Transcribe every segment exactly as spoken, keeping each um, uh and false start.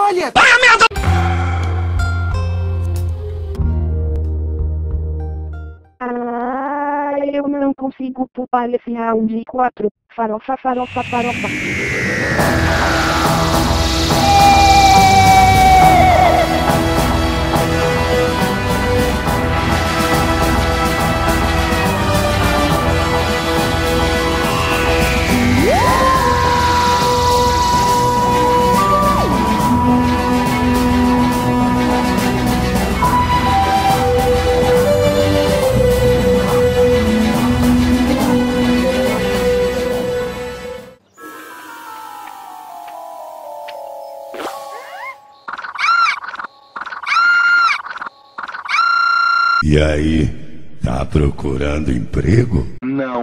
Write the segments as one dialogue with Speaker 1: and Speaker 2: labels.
Speaker 1: Olha!
Speaker 2: Ah, merda!
Speaker 3: Ah, eu não consigo pular esse round quatro. Farofa, farofa, farofa.
Speaker 4: E aí, tá procurando emprego?
Speaker 2: Não.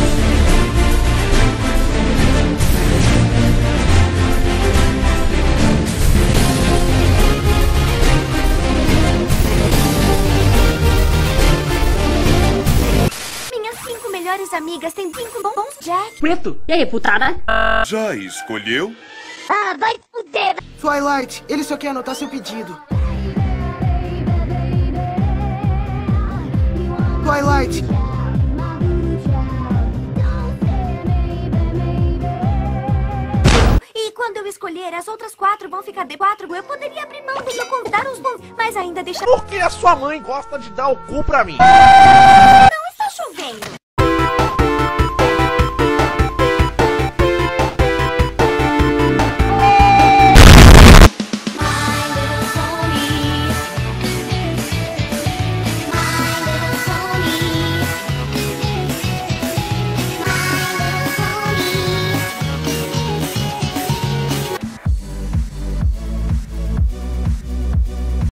Speaker 5: Minhas cinco melhores amigas têm cinco bons Jack.
Speaker 6: Preto, e aí, putada?
Speaker 4: Já escolheu?
Speaker 5: Ah, vai fuder.
Speaker 1: Twilight, ele só quer anotar seu pedido. Twilight!
Speaker 5: E quando eu escolher, as outras quatro vão ficar de quatro. Eu poderia abrir mão de convidar os bons, mas ainda deixar...
Speaker 2: Por que a sua mãe gosta de dar o cu pra mim?